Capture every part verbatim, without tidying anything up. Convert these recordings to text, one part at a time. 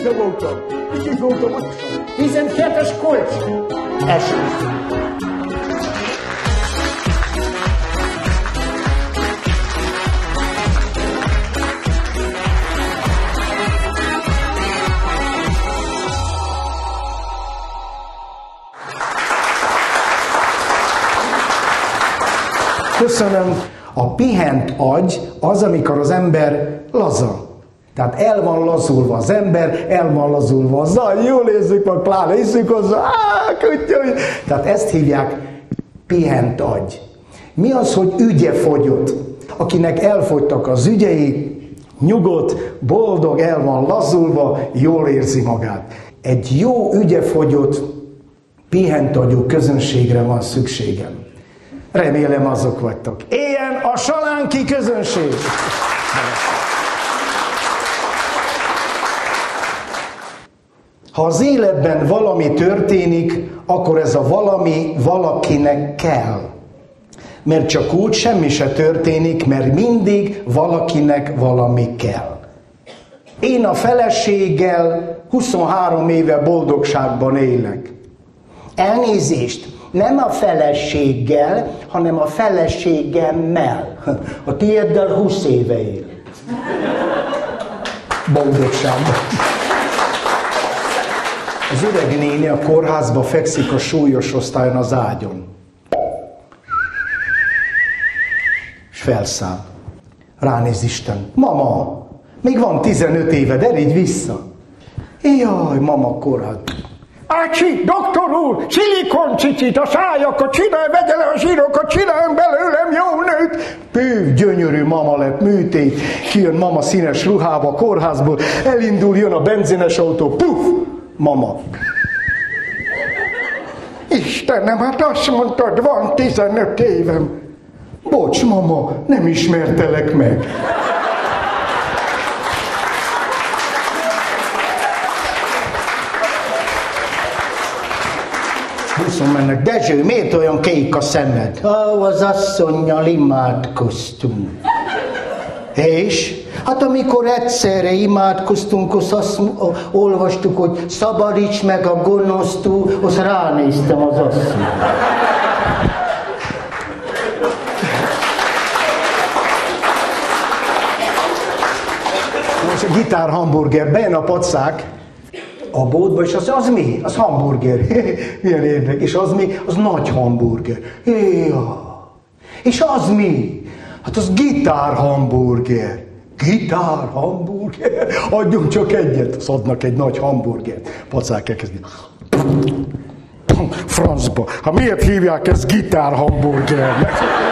Büszke voltam. Kicsit voltam ott. tizenkettes kolcs. Eső. Köszönöm. A pihent agy az, amikor az ember laza. Tehát el van lazulva az ember, el van lazulva az agy, jól érzük, vagy pláne iszük hozzá, áh, kutyai. Tehát ezt hívják pihent agy. Mi az, hogy ügye fogyott? Akinek elfogytak az ügyei, nyugodt, boldog, el van lazulva, jól érzi magát. Egy jó ügye fogyott, pihent agyú közönségre van szükségem. Remélem azok vagytok. Éljen a salánki közönség! Ha az életben valami történik, akkor ez a valami valakinek kell. Mert csak úgy semmi se történik, mert mindig valakinek valami kell. Én a feleséggel huszonhárom éve boldogságban élek. Elnézést! Nem a feleséggel, hanem a feleségemmel. A tiéddel húsz éve él. Boldogságban. Az öreg néni a kórházba fekszik a súlyos osztályon az ágyon. És felszáll. Ránéz Isten. Mama, még van tizenöt éved, eredj vissza. Jaj, mama kórház. Ácsi, doktor úr, szilikoncicit a szájakat csinálj, vegye le a zsírokat, csináljon belőlem jó nőt. Pű, gyönyörű mama lett, műtét, kijön mama színes ruhába a kórházból, elindul, jön a benzines autó, puf, mama. Istenem, hát azt mondtad, van tizenöt évem. Bocs, mama, nem ismertelek meg. Buszon mennek, Dezső, miért olyan kék a szemed? Ó, az asszonnyal imádkoztunk. És? Hát amikor egyszerre imádkoztunk, azt, azt olvastuk, hogy szabadíts meg a gonosztól, azt ránéztem az asszony. Most a gitár hamburger, bejön a pacák a boltba, és az, az mi? Az hamburger. Milyen érdek. És az mi? Az nagy hamburger. Ja. És az mi? Hát az gitár hamburger. Gitár hamburger? Adjunk csak egyet. Az adnak egy nagy hamburgert. Pacák elkezdik. Francba. Hát miért hívják ezt gitár hamburgernek?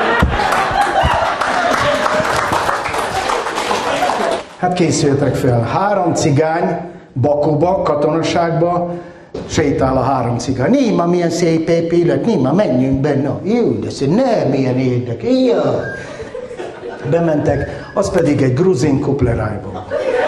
Hát készüljetek fel. Három cigány Bakuba, katonaságba, sétál a három cigány. Néma, milyen szép épület, Néma, menjünk be. Na, jó, de szép, ne, milyen érdekes. Ja. Bementek, az pedig egy gruzin kuplerájba.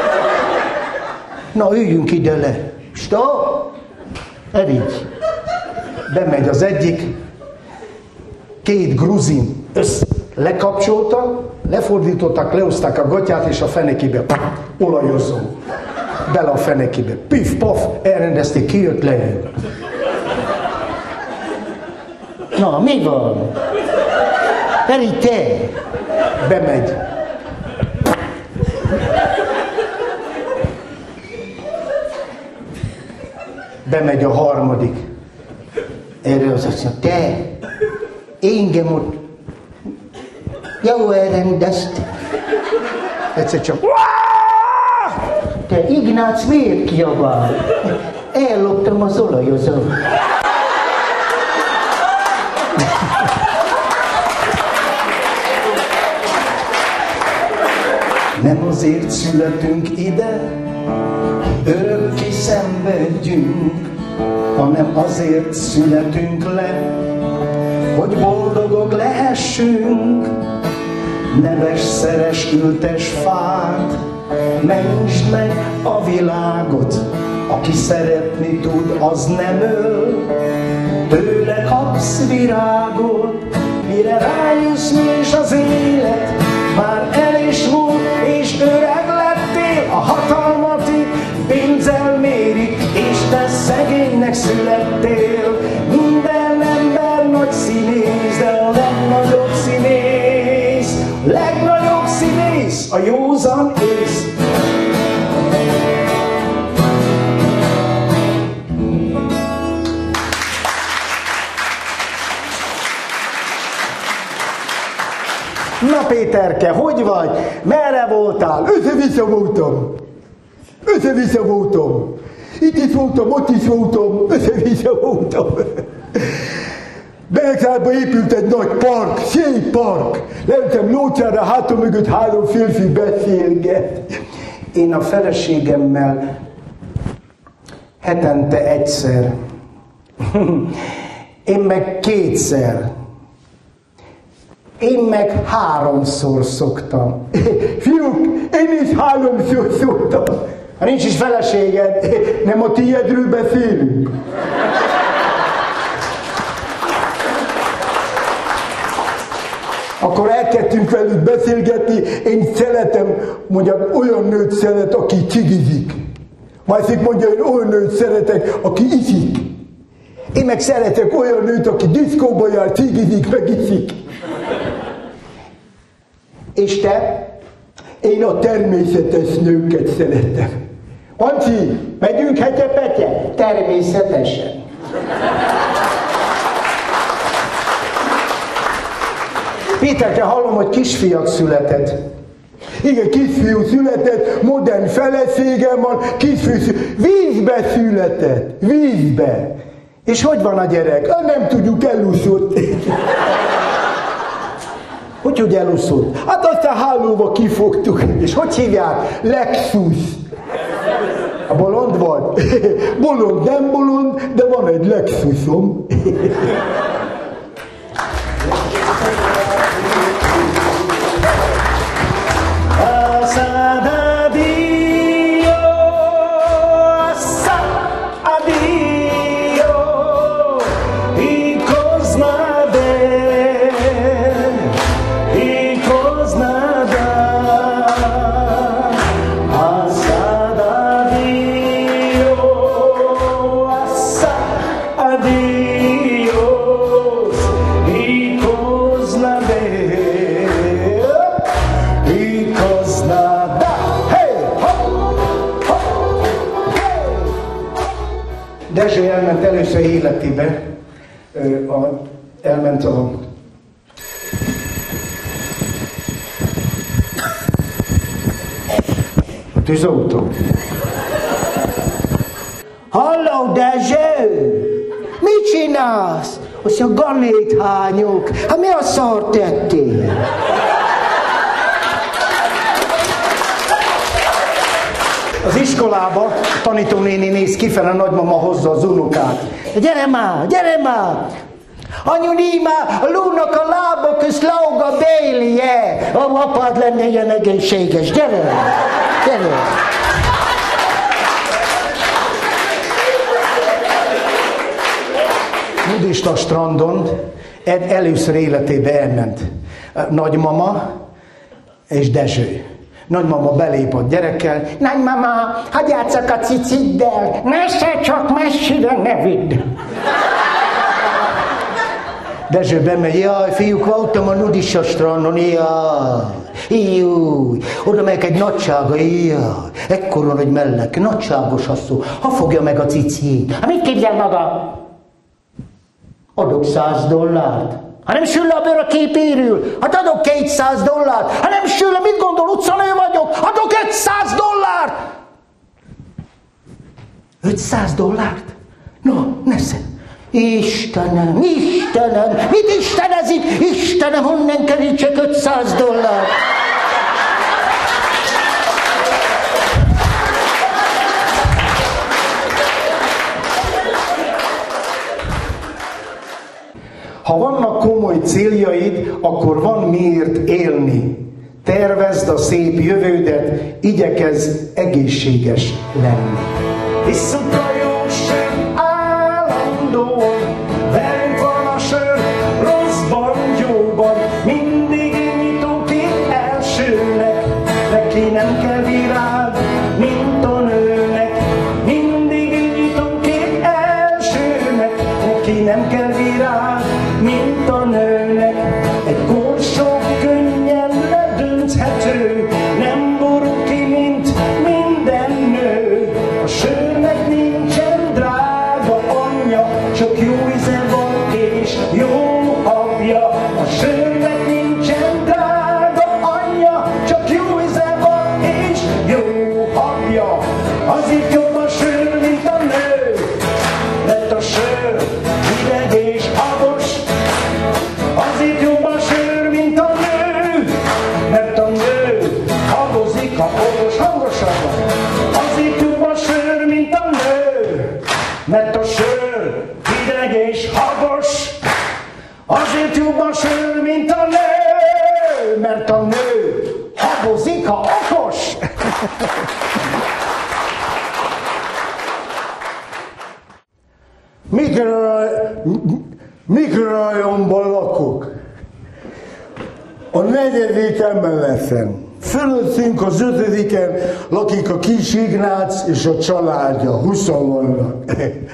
Na, üljünk ide le. Stop! Erigy. Bemegy az egyik, két gruzin össz lekapcsolta, lefordították, leoszták a gatyát, és a fenekébe olajozó. Bele a fenekébe. Pif, paf, elrendezték, kijött, lejött. Na, mi van? Erigy, te! Bemegy. Bemegy a harmadik. Erre az azt mondja, te, engem ott jó elrendezte. Egyszer csak, te Ignác miért kiabál? Elloptam az olajozót. Nem azért születünk ide, örökké szenvedjünk, hanem azért születünk le, hogy boldogok lehessünk. Neves, szeres, ültes fát, mentsd meg a világot, aki szeretni tud, az nem öl, tőle kapsz virágot, mire rájössz, és az élet már el is múlt, és öreg lettél, a hatalmat itt pénzzel születtél. Minden ember nagy színész, de a legnagyobb színész, legnagyobb színész a józan ész. Na Péterke, hogy vagy? Merre voltál? Össze-vissza voltam. Össze-vissza voltam. Itt is voltam, ott is voltam, össze-vissza voltam. Beregszárba épült egy nagy park, szép park. Leültem lócsára, hátam mögött három férfi beszélget. Én a feleségemmel hetente egyszer, én meg kétszer, én meg háromszor szoktam. Fiúk, én is háromszor szoktam. Ha nincs is feleséged, nem a tiédről beszélünk. Akkor elkezdtünk velük beszélgetni, én szeretem, mondjam, olyan nőt szeret, aki csigizik. Másik mondja, én olyan nőt szeretek, aki iszik. Én meg szeretek olyan nőt, aki diszkóba jár, cigizik, meg iszik. És te? Én a természetes nőket szeretem. Ancsi, megyünk hegye-pegye? Természetesen. Péterke, hallom, hogy kisfiak született. Igen, kisfiú született, modern feleségem van, kisfiú született, vízbe született, vízbe. És hogy van a gyerek? Nem tudjuk, elúszott. Hogy, hogy elúszott? Hát aztán hálóba kifogtuk. És hogy hívják? Lexus. A bolond vagy? Bolond, nem bolond, de van egy Lexusom. Dezső elment először életébe, a, elment a tűzautó. Halló, Dezső! Mit csinálsz? Azt a ganét hányok. Hát mi a szart tettél? Az iskolába tanítónéni néz kifele, a nagymama hozza az unokát. Gyere már, gyere már! Anyu, már a lónak a lába közt lóg a bélie. A apád lenne ilyen egészséges. Gyere, gyere! Nudista strandon először életébe elment nagymama és Dezső. Nagymama belép a gyerekkel. Nagymama, hadd játsszak a ciciddel. Messze, csak messzire ne vidd. Dezső bemegy. Jaj, fiúk, voltam a nudista strandon. Jaj, júj. Oda megyek egy nagysága. Jaj, ekkora nagy mellek. Nagyságos asszó. Ha fogja meg a cicit? Hát mit képzel maga? Adok száz dollárt. Ha nem sül le a bőr, a kép érül. Hát adok kétszáz dollárt. Ha nem sül le, mit gondol, utcanő vagyok? Adok ötszáz dollárt. ötszáz dollárt? No, nesze. Istenem, Istenem, mit istenezik? Istenem, honnan kerítsek ötszáz dollárt? Ha vannak komoly céljaid, akkor van miért élni. Tervezd a szép jövődet, igyekezz egészséges lenni. Isszuk a jó sör állandóan, velünk van a sör rosszban, jóban, mindig nyitunk itt elsőnek, neki nem kell virág, mint a nőnek, mindig nyitunk itt elsőnek. nem kell virág, mint a nőnek, egy korsó könnyen ledönthető, nem borul ki, mint minden nő. A sörnek nincsen drága anyja, csak jó íze van és jó apja. A sörnek nincsen drága anyja, csak jó íze van és jó apja. Azért jobb a sör, mint a nő, mert a sör hideg és habos. Azért jobb a sör, mint a nő, mert a nő habozik, ha okos, hangosabban. Azért jobb a sör, mint a nő, mert a sör hideg és habos. Azért jobb a sör, mint a nő, mert a nő habozik, ha okos. Mikrorajonban lakok. A negyedik emeleten. Fölöttünk az ötödiken lakik a kis Ignác és a családja. Huszan vannak.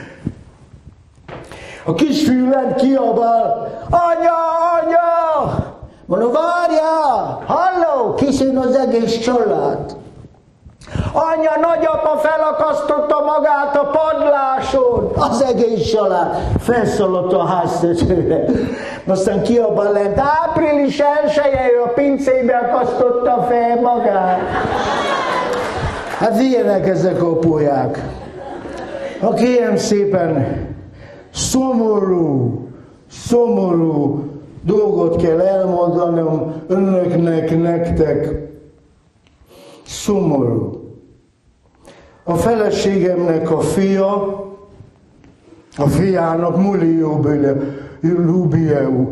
A kisfiú lent kiabál. Anya, anya! Mondom, várjál! Halló, kisön az egész család. Anya, nagyapa felakasztotta magát a padláson. Az egész család felszaladt a háztetőre. Aztán kiabál lent, április elseje, ő a pincébe akasztotta fel magát. Hát ilyenek ezek a apulyák. Ha kérem szépen, szomorú, szomorú dolgot kell elmondanom önöknek, nektek. Szomorú. A feleségemnek a fia, a fiának múli jubileum.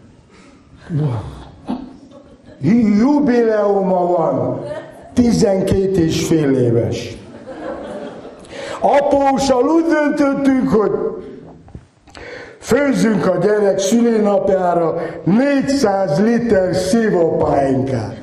Jubileuma van. Tizenkét és fél éves. Apóssal úgy döntöttünk, hogy főzzünk a gyerek szülinapjára négyszáz liter szívapáinkát.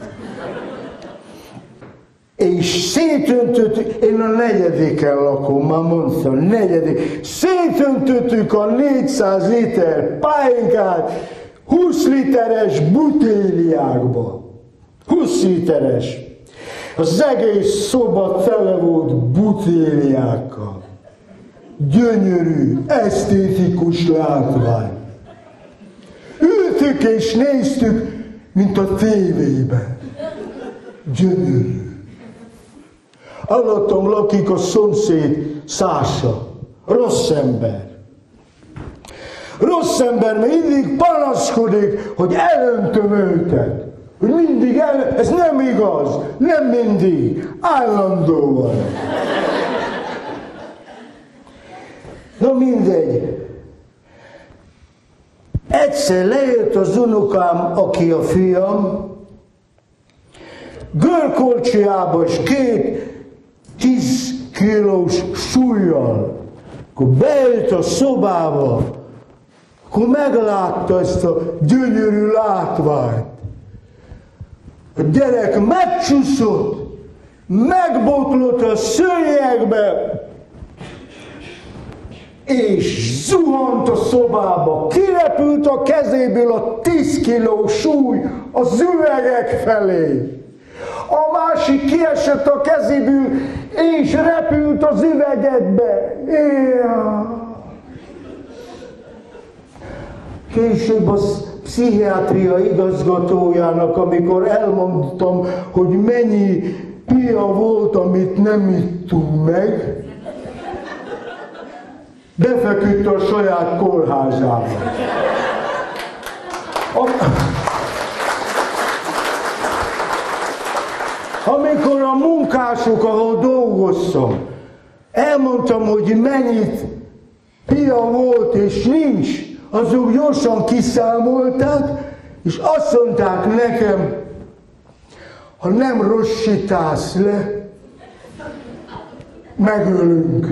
És szétöntöttük, én a negyediken lakom, már mondtam, negyedik, szétöntöttük a négyszáz liter pálinkát húsz literes butéliákba. húsz literes. Az egész szoba tele volt butéliákkal. Gyönyörű, esztétikus látvány. Ültük és néztük, mint a tévében. Gyönyörű. Alattam lakik a szomszéd Szása. Rossz ember. Rossz ember, mert mindig panaszkodik, hogy elöntöm őket. Hogy mindig el... Ez nem igaz. Nem mindig. Állandóan. Na mindegy. Egyszer lejött az unokám, aki a fiam, görkolcsiába és két tíz kilós súlyjal. Akkor bejött a szobába, akkor meglátta ezt a gyönyörű látványt. A gyerek megcsúszott, megbotlott a szőnyegbe, és zuhant a szobába. Kirepült a kezéből a tíz kiló súly az üvegek felé. A másik kiesett a kezéből, és repült az üvegekbe. Később az pszichiátria igazgatójának, amikor elmondtam, hogy mennyi pia volt, amit nem ittunk meg, befeküdt a saját kórházába. A... Amikor a munkások, ahol dolgoztam, elmondtam, hogy mennyit pia volt és nincs, azok gyorsan kiszámolták, és azt mondták nekem, ha nem rossítász le, megölünk.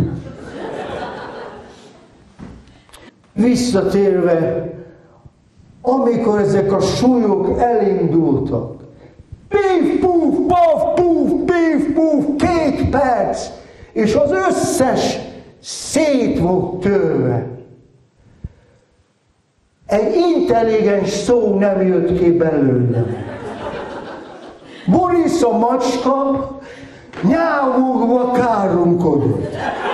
Visszatérve, amikor ezek a súlyok elindultak, pif, puf, paf, puf, pif, puf, két perc, és az összes szét volt törve. Egy intelligens szó nem jött ki belőlem. Boris a macska nyávogva káromkodott.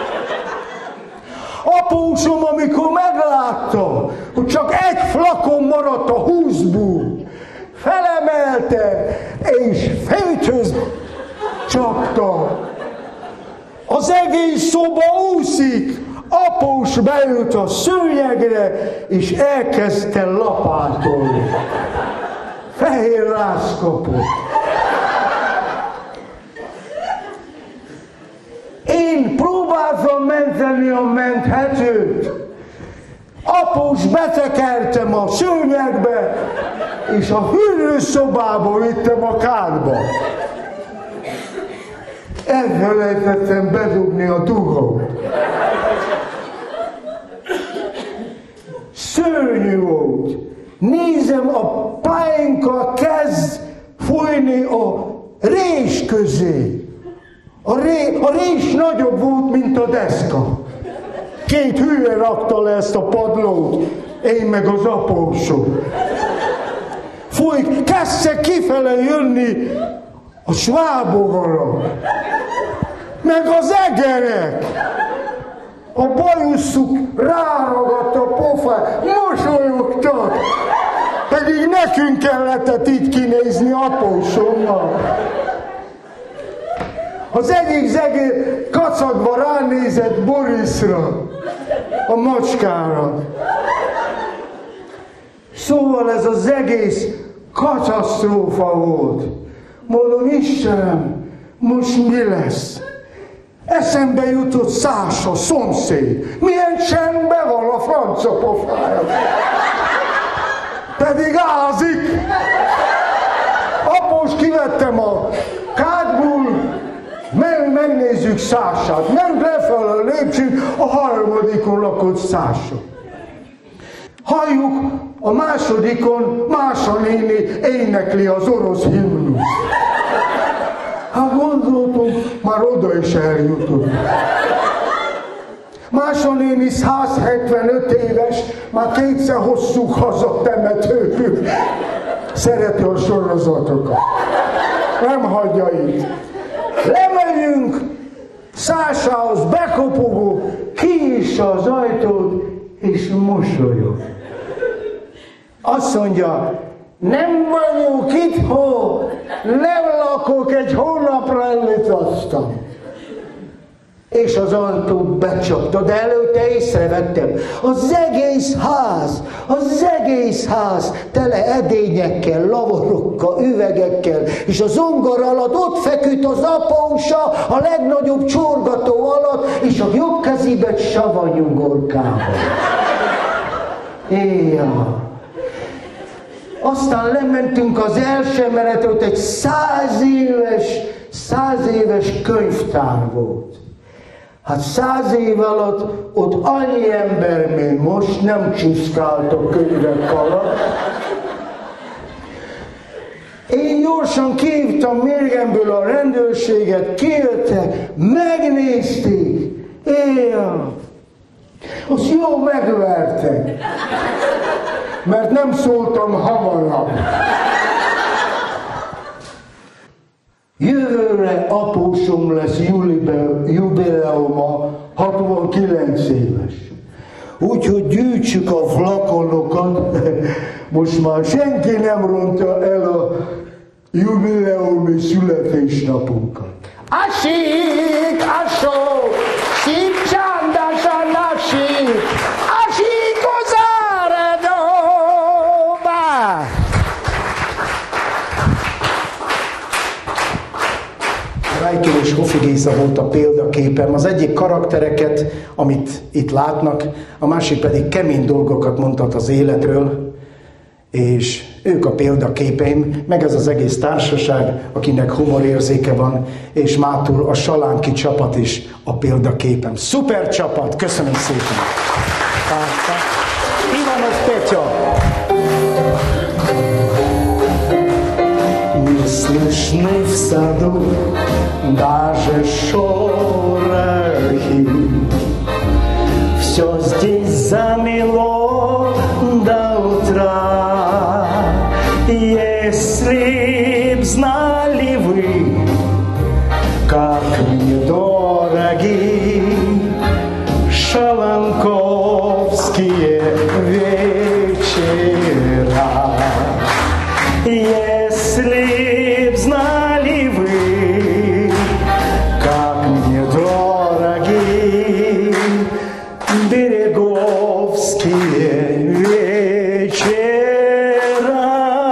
Apósom, amikor meglátta, hogy csak egy flakon maradt a húszból, felemelte és féthöz csapta. Az egész szoba úszik. Após beült a szőnyegre, és elkezdte lapátolni. Fehér rász kapott. Én próbáltam menteni a menthetőt. Após betekertem a szőnyegbe, és a hűlőszobába vittem a kádba. Elfelejtettem bedugni a dugót. Szörnyű volt. Nézem, a pályánka kezd folyni a rés közé. A, ré, a rés nagyobb volt, mint a deszka. Két hülye rakta le ezt a padlót, én meg az apósom. Folyik, kezdte kifele jönni a svábogarak, meg az egerek. A bajuszuk ráragadt a pofát, mosolyogtak, pedig nekünk kellett így kinézni apósommal. Az egyik zegér kacagva ránézett Borisra, a macskára. Szóval ez az egész katasztrófa volt. Mondom, Istenem, most mi lesz? Eszembe jutott Szása, szomszéd. Milyen csendben van a franca pofája. Pedig ázik. Após, kivettem a kádból, meg, megnézzük Szását. Ment lefel a lépcsőn, a harmadikon lakott Szása. Halljuk, a másodikon Mása néni énekli az orosz himnusz. Hát gondoltam, már oda is eljutott. Mása néni száz hetvenöt éves, már kétszer hosszú haza temetőből. Szereti a sorozatokat. Nem hagyja itt. Lemegyünk, Szásához bekopogó, kinyissa az ajtót, és mosolyog. Azt mondja, nem vagyok itthon, nem lakok, egy hónapra elutaztam. És az ajtót becsapta, de előtte észrevettem, az egész ház, az egész ház tele edényekkel, lavarokkal, üvegekkel, és a zongora alatt ott feküdt az apósa a legnagyobb csorgató alatt, és a jobb kezébe savanyú gorkával. Éjjjel. Aztán lementünk az első emeletre, ott egy száz éves, száz éves könyvtár volt. Hát száz év alatt ott annyi ember, mint most, nem csiszkáltak könyvek alatt. Én gyorsan kihívtam mérgemből a rendőrséget, kijöttek, megnézték. Éjjel. Azt jó megvertek. Mert nem szóltam hamarabb. Jövőre apósom lesz jubileuma, hatvankilenc éves. Úgyhogy gyűjtsük a flakonokat, most már senki nem ronta el a jubileumi születésnapunkat. Asik, asó, szipcsándásan asik, asik ozáradóba. Reikel és Hofi Géza volt a példaképem. Az egyik karaktereket, amit itt látnak, a másik pedig kemény dolgokat mondhat az életről, és ők a példaképeim, meg ez az egész társaság, akinek humorérzéke van, és mától a Salánki csapat is a példaképem. Szuper csapat, köszönöm szépen! Ivanos Petya! Не слышны в саду даже шорохи, все здесь замело давно. московские вечера.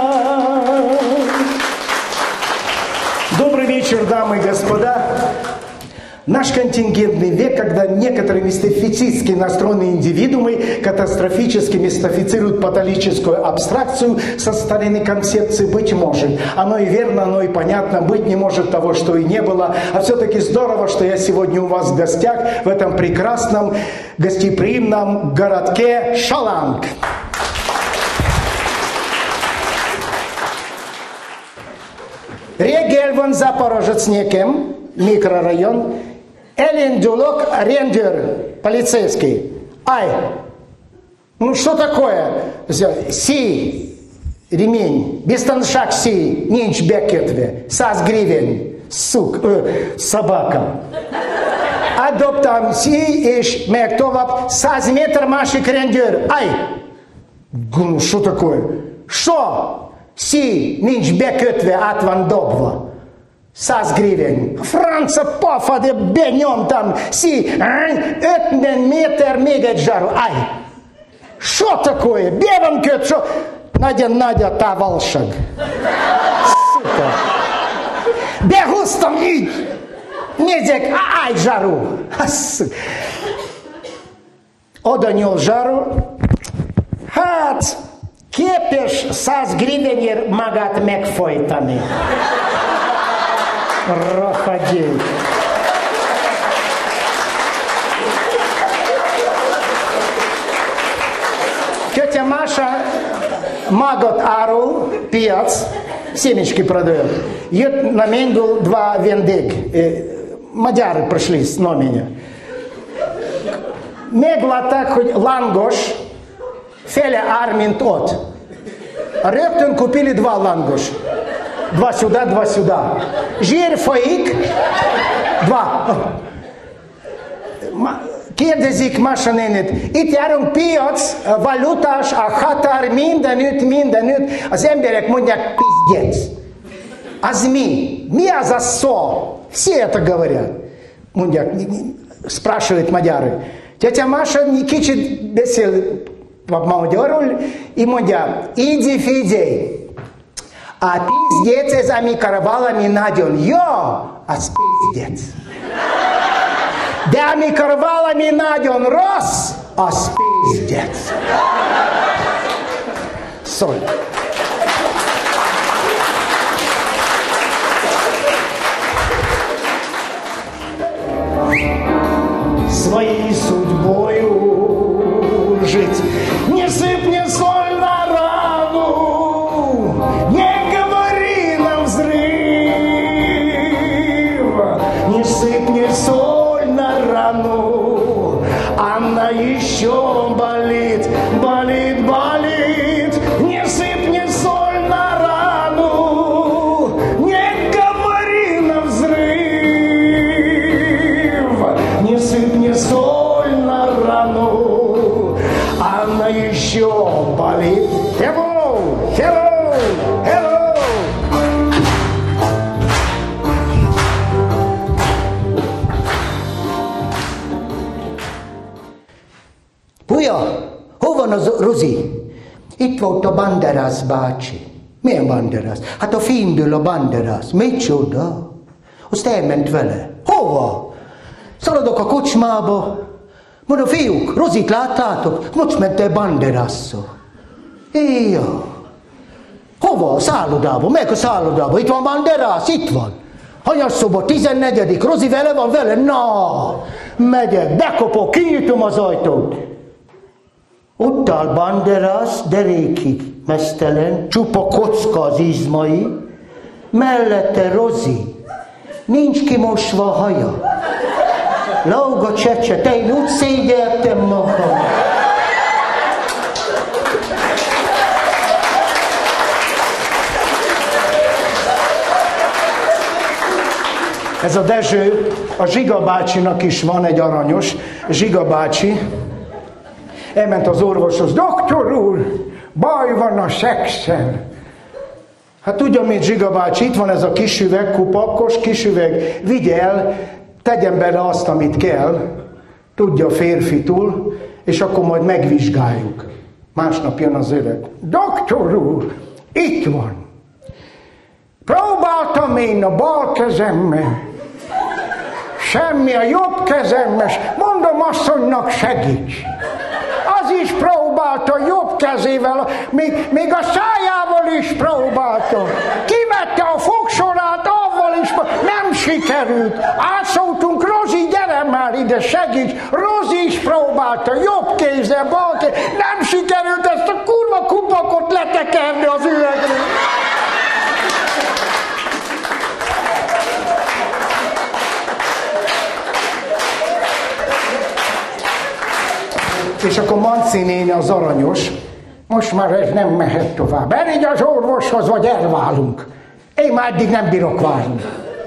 Добрый вечер, дамы и господа. Наш контингентный век, когда некоторые мистифически настроенные индивидуумы катастрофически мистифицируют патологическую абстракцию со стороны концепции «быть может». Оно и верно, оно и понятно, быть не может того, что и не было. А все-таки здорово, что я сегодня у вас в гостях в этом прекрасном гостеприимном городке Шаланг. Регельван Запорожец неким, микрорайон. Элин Дюлок, рендер, полицейский. Ай, ну что такое? Си, ремень, бестаншак си, нинч бекетве, сас гривен, сук, э, собака. Адоптам си, иш, мектовап, сас метр машик рендер. Ай, ну что такое? Что? Си, нинч бекетве, атван добва. Сас гривен. Франца пофаде бенем там си. Этмен метр мегать жару. Ай. Что такое? Беван кет, что? Надя, Надя, та волшаг. Сука. Бегустом и медик, ай жару. Оданил жару. Хац. Кепеш сас гривенер магат мекфойтаны. Проходи. Тетя Маша магот ару, пиац, семечки продает. Ед на менгул два вендег. Мадяры пришли с номеня. Мегла так хоть лангош, феля армин тот. Рептен купили два лангош. Два сюда, два сюда. Жир фаик. Два. Kérdezik Masanénit. Itt járunk piac, valutás, a határ, mindenütt, mindenütt. Az emberek mondják, пиздец. Az mi? Mi az a szó? Все это говорят. Mondják, спрашивают мадяры. Тетя Маша кичит бесел по-magyarul, и mondja, иди Фидей. A pizdeț ez ami carvala minadion. Yo, az pizdeț. De ami carvala minadion ros, az pizdeț. Соль. Своей судьбою жить. Не сыпь мне соль на рану. Не сыпь мне соль на рану, она еще болит, болит, болит. Не сыпь мне соль на рану, не говори на взрыв. Не сыпь мне соль на рану, она еще болит. Hello, hello, hello. Puja, hol van az Rozi? Itt volt a Banderász bácsi. Milyen Banderász? Hát a filmből a Banderász. Micsoda? Azt elment vele. Hova? Szaladok a kocsmába. Mondom, fiúk, Rozit láttátok? Most ment el Banderásszal. Éja. Hova? A szállodába. Melyik a szállodába? Itt van Banderász? Itt van. Hanyas szoba, tizennegyedik. Rozi vele van vele? Na, megyek, bekopok, kinyitom az ajtót. Ott áll Banderász, derékig meztelen, csupa kocka az izmai, mellette Rozi, nincs kimosva a haja. Laug a csecse, te én úgy szégyeltem magam. Ez a Dezső, a Zsiga bácsinak is van egy aranyos, Zsiga bácsi, elment az orvoshoz, doktor úr, baj van a szexen. Hát tudja, mint Zsiga bácsi, itt van ez a kis üveg, kupakkos kis üveg, vigye el, tegyen bele azt, amit kell, tudja férfitul, és akkor majd megvizsgáljuk. Másnap jön az öreg. Doktor úr, itt van. Próbáltam én a bal kezemmel. Semmi a jobb kezemmel. Mondom asszonynak, segíts. Az is próbálta jobb kezével, még, még a szájával is próbálta. Kivette a fogsorát, avval is, nem sikerült. Átszóltunk, Rozi, gyere már ide, segíts. Rozi is próbálta, jobb kézzel, bal kézzel. Nem sikerült ezt a kurva kupakot letekerni az üvegre. És akkor Manci néni az aranyos, most már ez nem mehet tovább. Elég az orvoshoz, vagy elválunk. Én már eddig nem bírok várni.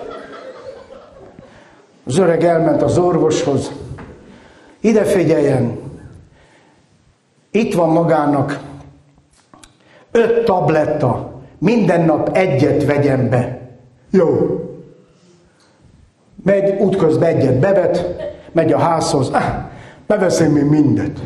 Az öreg elment az orvoshoz. Ide figyeljen. Itt van magának öt tabletta. Minden nap egyet vegyen be. Jó. Megy, útközben egyet bevet, megy a házhoz. Ah, beveszem én mindet.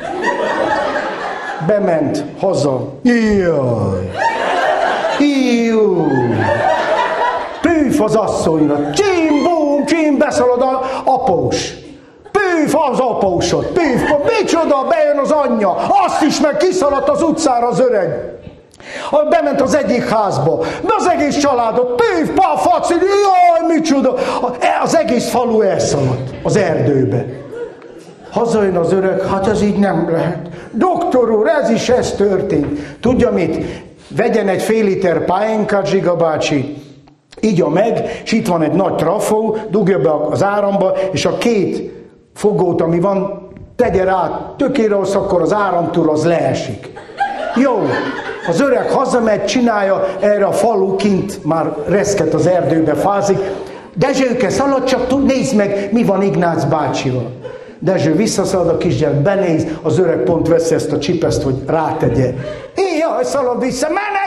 Bement haza. Jaj. Ijú. Püf az asszonyra. Csim, bum, csim, beszalad a após. Püf az apósot. Püf, micsoda, bejön az anyja. Azt is meg kiszaladt az utcára az öreg. Bement az egyik házba, de az egész családot, püf, paf, faci, jaj, micsoda. Az egész falu elszaladt az erdőbe. Hazajön az öreg, hát ez így nem lehet. Doktor úr, ez is ez történt. Tudja mit? Vegyen egy fél liter pálinkát, Zsiga bácsi, igya meg, és itt van egy nagy trafó, dugja be az áramba, és a két fogót, ami van, tegye rá tökére, akkor az áramtúr az leesik. Jó, az öreg hazamegy, csinálja, erre a falu kint már reszket az erdőbe, fázik. Dezsőke, szaladj csak, nézd meg, mi van Ignác bácsival. Dezső visszaszalad a kisgyerek, benéz, az öreg pont veszi ezt a csipeszt, hogy rátegye. Jaj, szalad vissza, menj!